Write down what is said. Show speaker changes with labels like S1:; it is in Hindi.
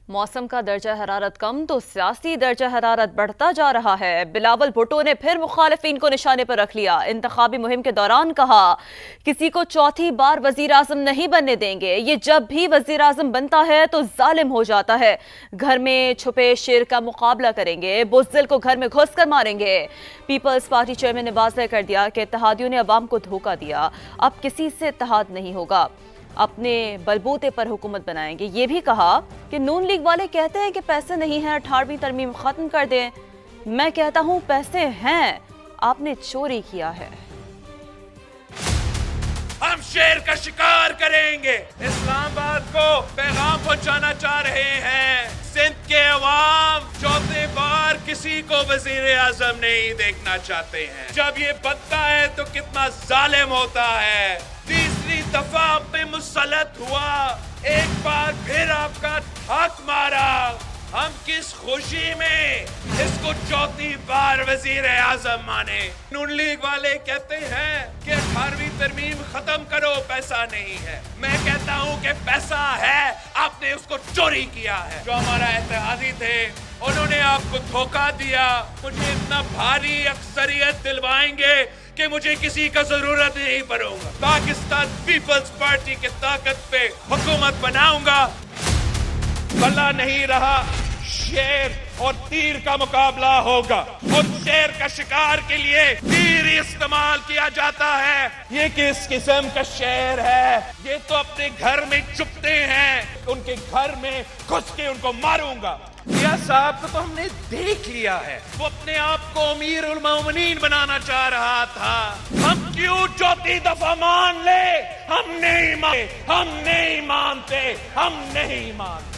S1: मौसम का दर्जा हरारत कम तो सियासी दर्जा हरारत बढ़ता जा रहा है। बिलावल भुट्टो ने फिर मुखालिफिन को निशाने पर रख लिया। इंतखाबी मुहिम के दौरान कहा, किसी को चौथी बार वजीर आजम नहीं बनने देंगे। ये जब भी वजीर आजम बनता है तो जालिम हो जाता है। घर में छुपे शेर का मुकाबला करेंगे, बुज़दिल को घर में घुस कर मारेंगे। पीपल्स पार्टी चेयरमैन ने वाज़ेह कर दिया कि इत्तेहादियों ने अवाम को धोखा दिया, अब किसी से इत्तेहाद नहीं होगा, अपने बलबूते पर हुकूमत बनाएंगे। ये भी कहा कि नून लीग वाले कहते हैं कि पैसे नहीं हैं, 18वीं तरमीम खत्म कर दें। मैं कहता हूं पैसे हैं, आपने चोरी किया है।
S2: हम शेर का शिकार करेंगे। इस्लामाबाद को पैगाम पहुंचाना चाह रहे हैं, सिंध के अवाम चौथे बार किसी को वजीर आजम नहीं देखना चाहते हैं। जब ये बनता है तो कितना जालिम होता है। तीसरी दफा आप पे मुसल्लत हुआ, एक बार फिर आपका ठाक मारा। हम किस खुशी में इसको चौथी बार वजीर आजम माने। नून लीग वाले कहते हैं कि 18वीं तरमीम खत्म करो, पैसा नहीं है। मैं कहता हूं कि पैसा है, आपने उसको चोरी किया है। जो हमारा इत्तेहादी थे उन्होंने आपको धोखा दिया। मुझे इतना भारी अक्सरियत दिलवाएंगे कि मुझे किसी का जरूरत नहीं पड़ूंगा। पाकिस्तान पीपल्स पार्टी की ताकत पे हुकूमत बनाऊंगा। भला नहीं रहा, शेर और तीर का मुकाबला होगा और शेर का शिकार के लिए तीर इस्तेमाल किया जाता है। ये किस किस्म का शेर है? ये तो अपने घर में छुपते हैं, उनके घर में घुस के उनको मारूंगा। मियां साहब को तो हमने देख लिया है, वो अपने आप को अमीर उल मोमिनीन बनाना चाह रहा था। हम क्यों चौथी दफा मान ले? हम नहीं मानते, हम नहीं मानते, हम नहीं मानते।